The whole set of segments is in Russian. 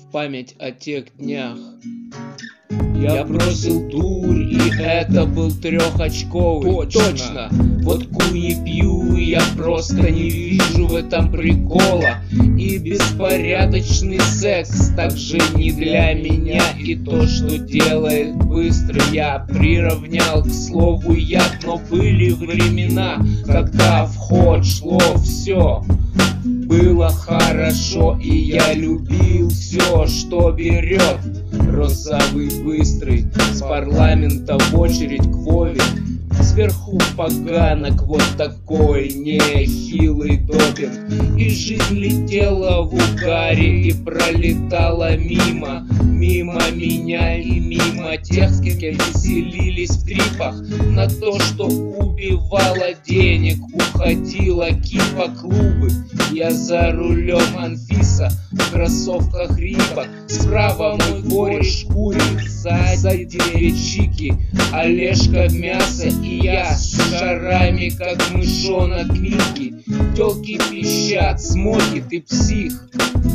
в память о тех днях. Я бросил дурь, и это был трехочковый. Точно, водку не пью, я просто не вижу в этом прикола. И беспорядочный секс также не для меня. И то, что делает быстро, я приравнял к слову яд. Но были времена, когда в ход шло все. Было хорошо, и я любил все, что берет. Розовый быстрый, с парламента в очередь к Вове. Сверху поганок вот такой нехилый допинг. И жизнь летела в угаре и пролетала мимо. Мимо меня и мимо тех, с кем веселились в трипах. На то, что убивало денег, уходила кипа клубы. Я за рулем Анфиса, в кроссовках Рибок. Справа мой кореш курит, сзади две чики, Олежка в мясо и я с шарами, как мышонок Микки. Тёлки пищат, смоки, ты псих.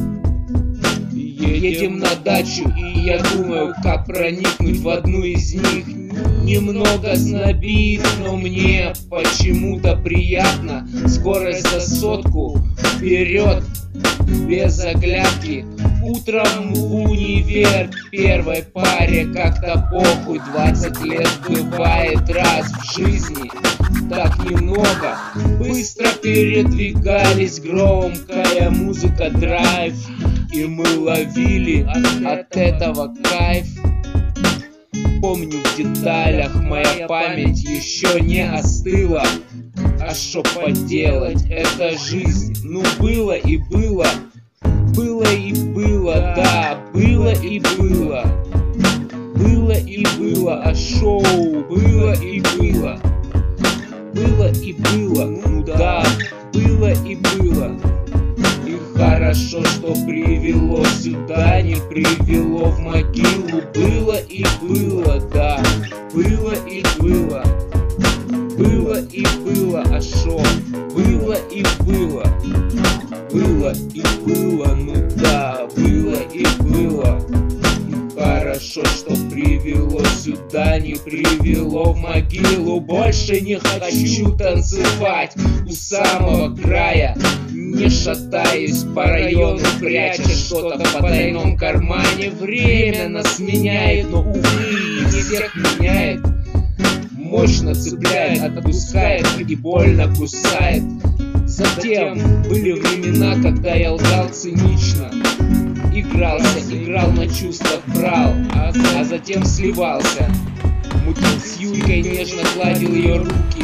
Едем на дачу, и я думаю, как проникнуть в одну из них. Немного знобит, но мне почему-то приятно. Скорость за сотку, вперед, без оглядки. Утром в универ первой паре как-то похуй. 20 лет бывает раз в жизни, так немного. Быстро передвигались, громкая музыка, драйв. И мы ловили от этого кайф. Помню в деталях, моя память еще не остыла. А что поделать, это жизнь, ну было и было. Было и было, да, было и было. Было и было, а шоу было и было. Было и было, ну да, было и было. И хорошо, что привело сюда, не привело в могилу. Было и было, да, было и было. Было и было, а шо? Было и было. Было и было, ну да, было и было. Хорошо, что привело сюда, не привело в могилу. Больше не хочу танцевать у самого края. Не шатаюсь по району, пряча что-то в потайном кармане. Время нас меняет, но, увы, не всех меняет. Мощно цепляет, отпускает и больно кусает. Затем были времена, когда я лгал цинично. Играл на чувствах, брал, а затем сливался. Мутил с Юлькой, нежно гладил ее руки.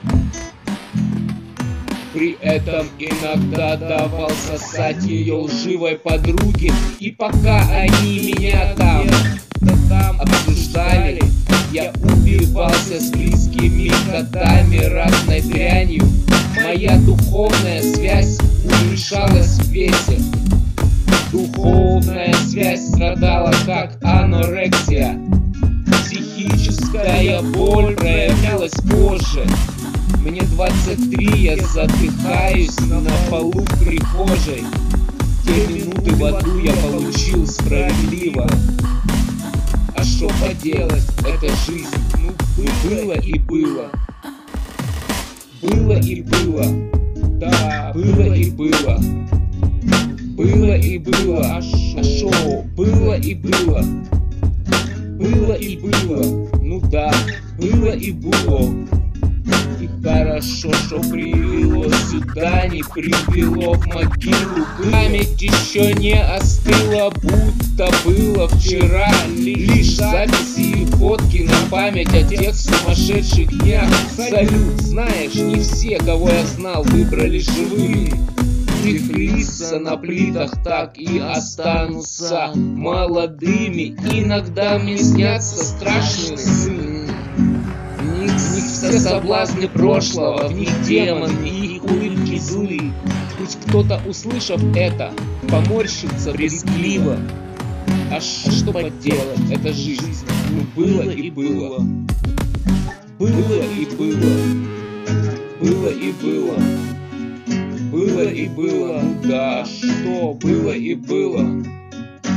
При этом иногда давал сосать ее лживой подруге. И пока они меня там обсуждали, я убивался с близкими котами разной дрянью. Моя духовная связь уменьшалась в весе. Духовная связь страдала, как анорексия. Психическая боль проявлялась позже. Мне 23, я задыхаюсь на полу в прихожей. Те минуты в аду я получил справедливо. А что поделать, это жизнь, ну было и было. Было и было, да, было и было. Было и было, а шо? Было и было. Было и было, ну да, было и было. И хорошо, что привело сюда, не привело в могилу. Память еще не остыла, будто было вчера. Лишь записи и фотки на память о тех сумасшедших днях. Салют, знаешь, не все, кого я знал, выбрали живыми. Их лица на плитах так и останутся молодыми. Иногда мне снятся страшные сны. В них все соблазны прошлого, в них демоны и их улыбки злые. Пусть кто-то, услышав это, поморщится брезгливо. А что поделать, это жизнь, ну было и было. Было и было. Было и было. Было и было, да, что было и было.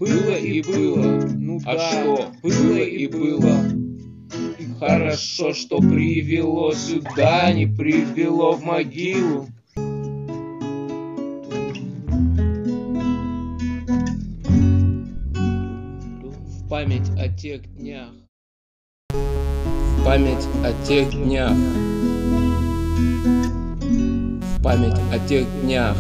было и было. Ну а да, что? Было и было. И хорошо, что привело сюда, не привело в могилу. В память о тех днях. В память о тех днях. В память о тех днях.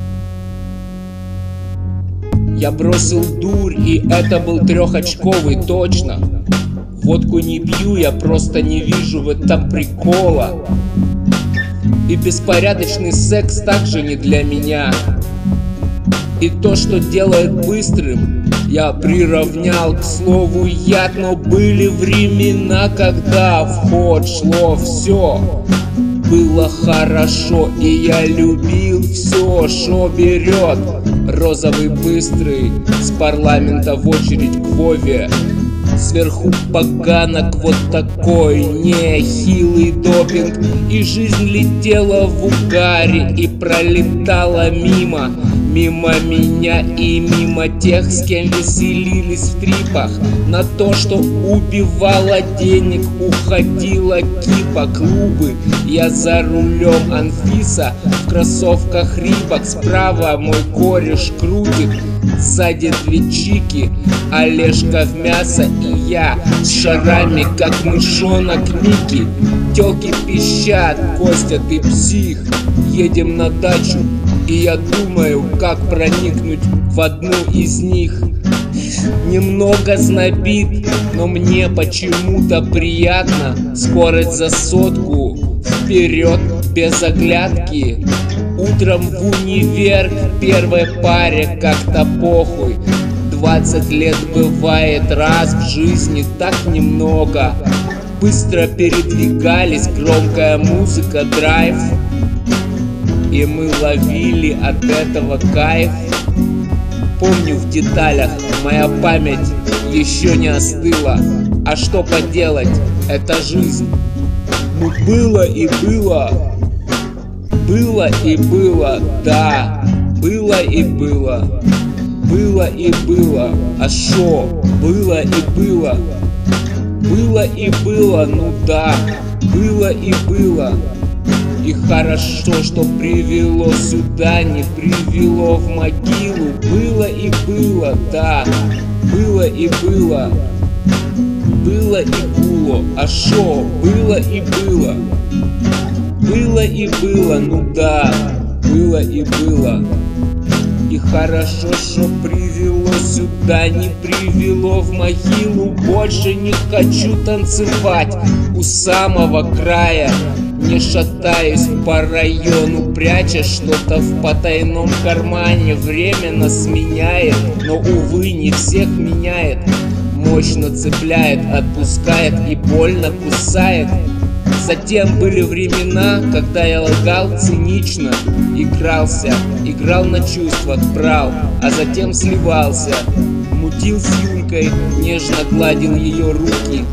Я бросил дурь, и это был трехочковый, точно. Водку не пью, я просто не вижу в этом прикола. И беспорядочный секс также не для меня. И то, что делает быстрым, я приравнял к слову яд. Но были времена, когда в ход шло все. Было хорошо, и я любил все, что берет. Розовый быстрый, с парламента в очередь к Вове. Сверху поганок вот такой нехилый допинг. И жизнь летела в угаре и пролетала мимо. Мимо меня и мимо тех, с кем веселились в трипах. На то, что убивало денег, уходила кипа. Клубы, я за рулем Анфиса, в кроссовках Рибок. Справа мой кореш крутит, сзади две чики, Олежка в мясо и я с шарами, как мышонок Микки. Тёлки пищат: Костя, ты псих. Едем на дачу, и я думаю, как проникнуть в одну из них. Немного знобит, но мне почему-то приятно. Скорость за сотку, вперед без оглядки. Утром в универ к первой паре как-то похуй. 20 лет бывает раз в жизни, так немного. Быстро передвигались, громкая музыка, драйв. И мы ловили от этого кайф. Помню в деталях, моя память еще не остыла. А что поделать, это жизнь. Ну было и было. Было и было, да. Было и было. Было и было. А шо? Было и было. Было и было, ну да. Было и было. И хорошо, что привело сюда, не привело в могилу. Было и было, да. Было и было. Было и было. А шо? Было и было. Было и было, ну да. Было и было. И хорошо, что привело сюда, не привело в могилу. Больше не хочу танцевать у самого края. Не шатаюсь по району, пряча что-то в потайном кармане. Время нас меняет, но, увы, не всех меняет. Мощно цепляет, отпускает и больно кусает. Затем были времена, когда я лгал цинично. Игрался, играл на чувствах, брал, а затем сливался. Мутил с Юлькой, нежно гладил ее руки.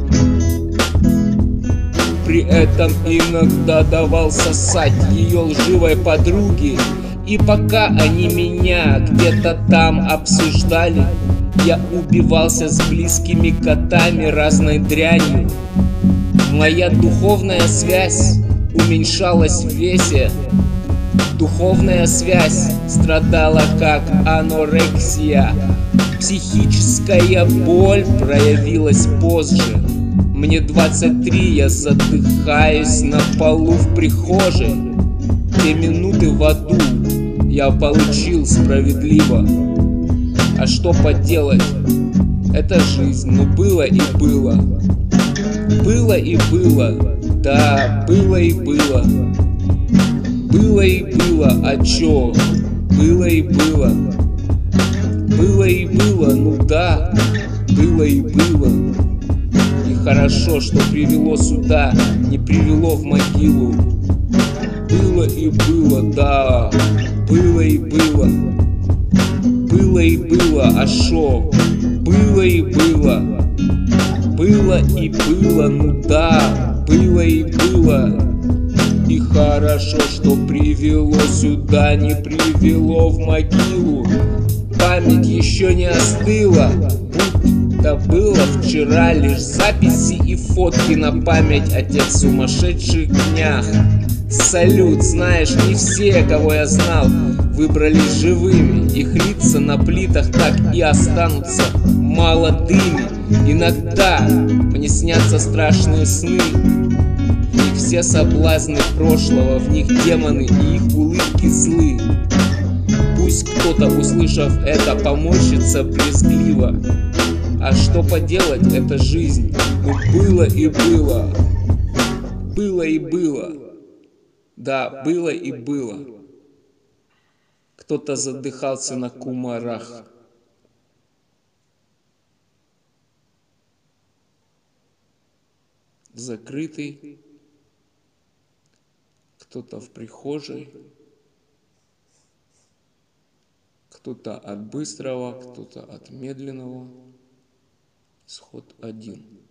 При этом иногда давал сосать ее лживой подруге. И пока они меня где-то там обсуждали, я убивался с близкими котами разной дрянью. Моя духовная связь уменьшалась в весе. Духовная связь страдала как анорексия. Психическая боль проявилась позже. Мне 23, я задыхаюсь на полу в прихожей. Те минуты в аду я получил справедливо. А что поделать? Это жизнь, но было и было. Было и было, да, было и было. Было и было, а чё? Было и было. Было и было, ну да, было и было. И хорошо, что привело сюда, не привело в могилу. Было и было, да, было и было. Было и было, а шо? Было и было. Было и было, ну да, было и было. И хорошо, что привело сюда, не привело в могилу. Память еще не остыла, будто было вчера. Лишь записи и фотки на память о тех сумасшедших днях. Салют, знаешь, не все, кого я знал, выбрались живыми. Их лица на плитах так и останутся молодыми. Иногда мне снятся страшные сны. В них все соблазны прошлого, в них демоны и их улыбки злы. Пусть кто-то, услышав это, поморщится брезгливо. А что поделать, это жизнь. Ну было и было. Было и было. Да, было и было. Кто-то задыхался на кумарах. Закрытый. Кто-то в прихожей. Кто-то от быстрого, кто-то от медленного. Исход один.